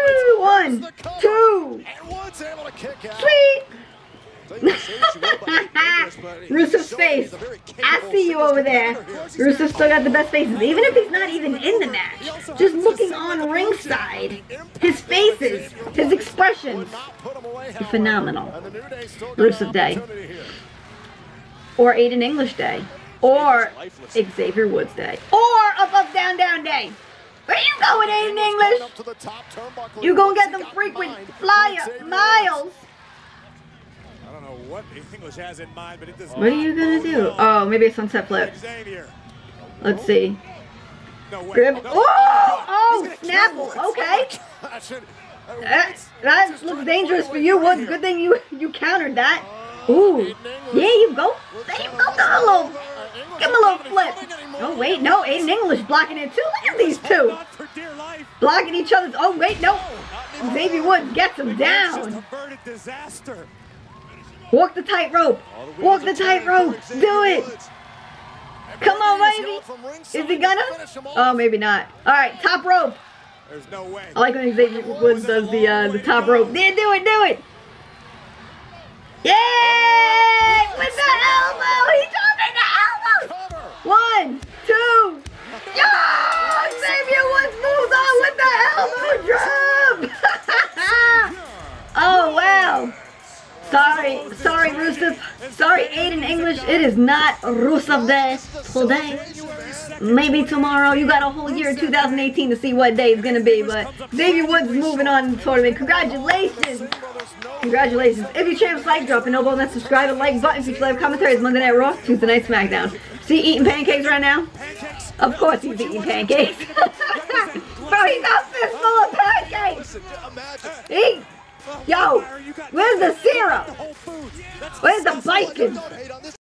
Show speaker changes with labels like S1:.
S1: Woo! 1, 2. Sweet. Rusev's face. I see you over there. Rusev still got the best faces, even if he's not even in the match. Just looking on ringside, his faces, his expressions, phenomenal. Rusev Day, or Aiden English Day, or Xavier Woods Day, or Up Down Down Day. Where you going, Aiden English? You gonna get them frequent flyer miles?
S2: I don't know what English has in mind, but it does.
S1: What are you gonna do? Oh, maybe a sunset flip. Let's see. Grib. Oh, Snapple. Okay. That looks dangerous for you, Woods. Good thing you countered that. Ooh. There you go. There you go. Give him a little flip. Oh, wait. No, Aiden English blocking it too. Look at these two. Blocking each other's. Oh, wait. No. Xavier Woods gets him down. Walk the tightrope. Walk the tightrope. Do it. Come on, baby. Is he gonna? Oh, maybe not. All right, top rope. I like when Xavier Woods does the top rope. Yeah, do it, do it. Yay! With the elbow. He dropped in the elbow. 1, 2. Yeah! Xavier Woods moves on with the elbow drop. Oh, wow. Sorry, Rusev. Sorry, Aiden English. It is not Rusev Day today. Maybe tomorrow. You got a whole year, 2018, to see what day it's gonna be. But Xavier Woods is moving on in the tournament. Congratulations. Congratulations. If you champs, like, drop an elbow, and then subscribe and like button. Feature live commentaries Monday Night Raw, Tuesday Night SmackDown. See, eating pancakes right now? Of course he's eating pancakes. Bro, he got a fistful of pancakes. Yo, where's the syrup? Where's the bacon?